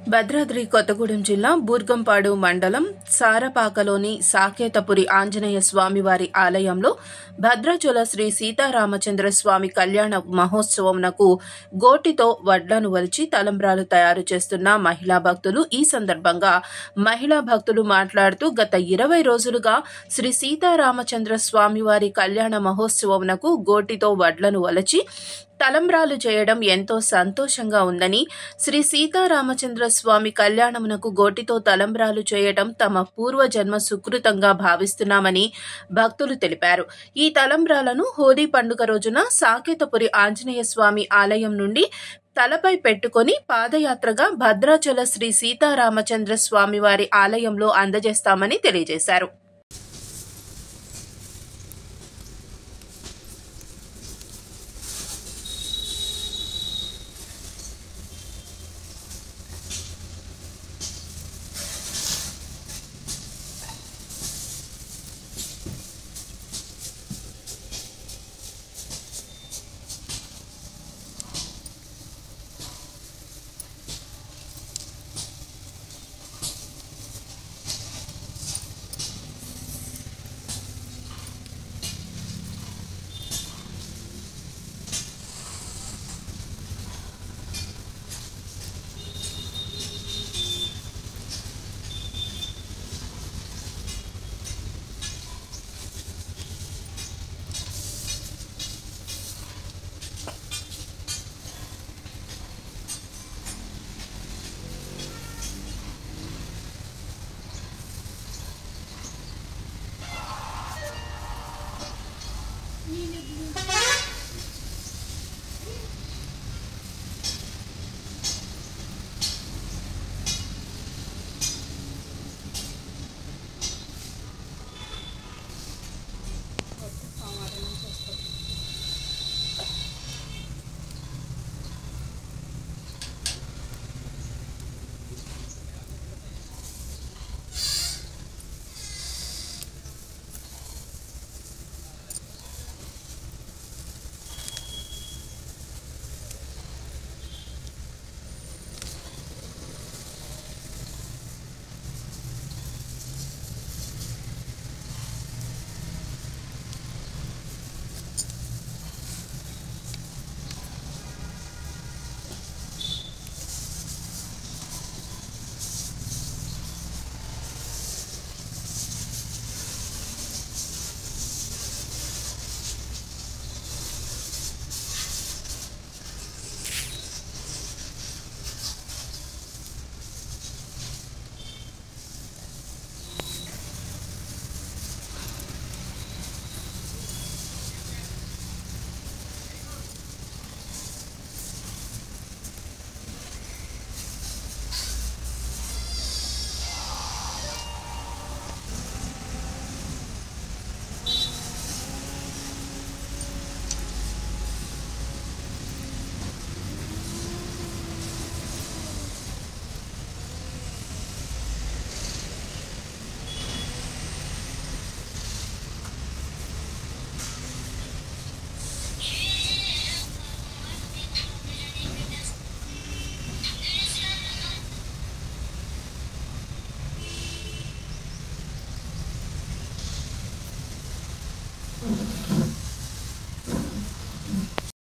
భద్రాద్రి కొత్తగూడెం జిల్లా బూర్గంపాడు మండలం సారపాకలోని సాకేతపురి ఆంజనేయ స్వామివారి ఆలయంలో భద్రాచల శ్రీ సీతారామచంద్ర స్వామి కళ్యాణ మహోత్సవంనకు గోటితో వడ్లను వలిచి తలంబ్రాలు తయారు చేస్తున్న మహిళా భక్తులు. ఈ సందర్భంగా మహిళా భక్తులు మాట్లాడుతూ గత 20 రోజులుగా శ్రీ సీతారామచంద్ర స్వామివారి కళ్యాణ మహోత్సవంనకు గోటితో వడ్లను వలచి తలంబ్రాలు చేయడం ఎంతో సంతోషంగా ఉందని, శ్రీ సీతారామచంద్ర స్వామి కళ్యాణమునకు గోటితో తలంబ్రాలు చేయడం తమ పూర్వజన్మ సుకృతంగా భావిస్తున్నామని భక్తులు తెలిపారు. ఈ తలంబ్రాలను హోలీ పండుగ రోజున సాకేతపురి ఆంజనేయ స్వామి ఆలయం నుండి తలపై పెట్టుకుని పాదయాత్రగా భద్రాచల శ్రీ సీతారామచంద్ర స్వామివారి ఆలయంలో అందజేస్తామని తెలియజేశారు.